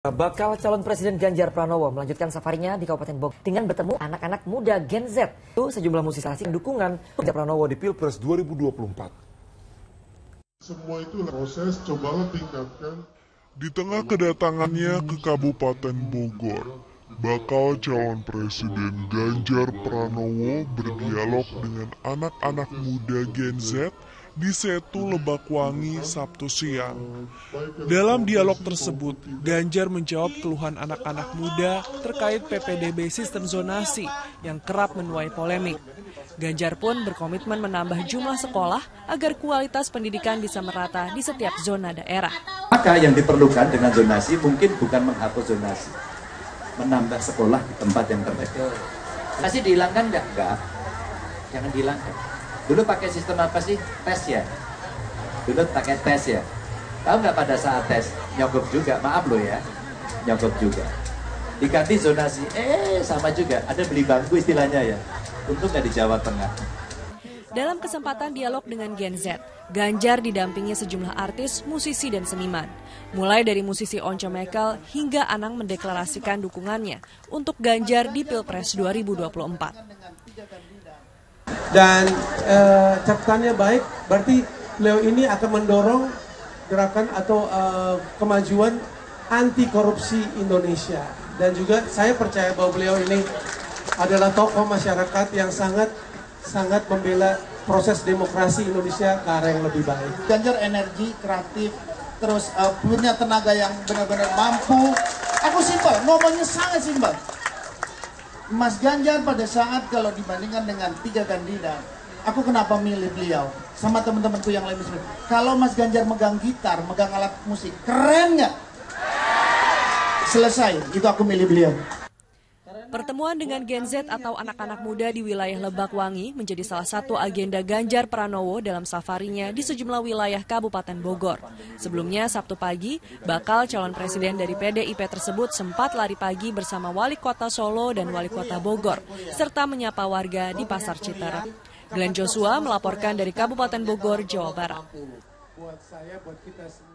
Bakal calon Presiden Ganjar Pranowo melanjutkan safarinya di Kabupaten Bogor dengan bertemu anak-anak muda Gen Z. Itu sejumlah musisi asing dukungan Ganjar Pranowo di Pilpres 2024. Semua itu proses, cobalah tingkatkan. Di tengah kedatangannya ke Kabupaten Bogor, bakal calon Presiden Ganjar Pranowo berdialog dengan anak-anak muda Gen Z di Setu Lebakwangi Sabtu siang. Dalam dialog tersebut, Ganjar menjawab keluhan anak-anak muda terkait PPDB sistem zonasi yang kerap menuai polemik. Ganjar pun berkomitmen menambah jumlah sekolah agar kualitas pendidikan bisa merata di setiap zona daerah. Maka yang diperlukan dengan zonasi mungkin bukan menghapus zonasi, menambah sekolah di tempat yang terbaik. Masih dihilangkan nggak? Enggak. Jangan dihilangkan. Dulu pakai sistem apa sih? Tes ya? Dulu pakai tes ya? Tahu nggak pada saat tes? Nyogok juga, maaf loh ya. Nyogok juga. Diganti zonasi, sama juga. Ada beli bangku istilahnya ya. Untung nggak di Jawa Tengah. Dalam kesempatan dialog dengan Gen Z, Ganjar didampingi sejumlah artis, musisi, dan seniman. Mulai dari musisi Once Mekel hingga Anang mendeklarasikan dukungannya untuk Ganjar di Pilpres 2024. Dan catatannya baik, berarti beliau ini akan mendorong gerakan atau kemajuan anti korupsi Indonesia. Dan juga saya percaya bahwa beliau ini adalah tokoh masyarakat yang sangat membela proses demokrasi Indonesia ke arah yang lebih baik. Ganjar energi, kreatif, terus punya tenaga yang benar-benar mampu. Aku simpel, ngomongnya sangat simpel. Mas Ganjar pada saat kalau dibandingkan dengan 3 kandidat, aku kenapa milih beliau? Sama teman-temanku yang lain misalnya, kalau Mas Ganjar megang gitar, megang alat musik, keren nggak? Selesai, itu aku milih beliau. Pertemuan dengan Gen Z atau anak-anak muda di wilayah Lebakwangi menjadi salah satu agenda Ganjar Pranowo dalam safarinya di sejumlah wilayah Kabupaten Bogor. Sebelumnya, Sabtu pagi, bakal calon presiden dari PDIP tersebut sempat lari pagi bersama Wali Kota Solo dan Wali Kota Bogor, serta menyapa warga di Pasar Citarum. Glenn Joshua melaporkan dari Kabupaten Bogor, Jawa Barat.